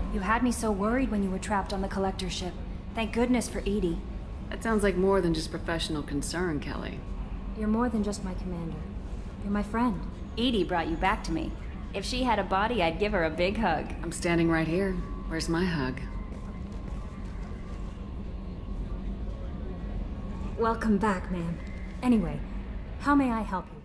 You had me so worried when you were trapped on the collector ship. Thank goodness for Edie. That sounds like more than just professional concern, Kelly. You're more than just my commander. You're my friend. Edie brought you back to me. If she had a body, I'd give her a big hug. I'm standing right here. Where's my hug? Welcome back, ma'am. Anyway, how may I help you?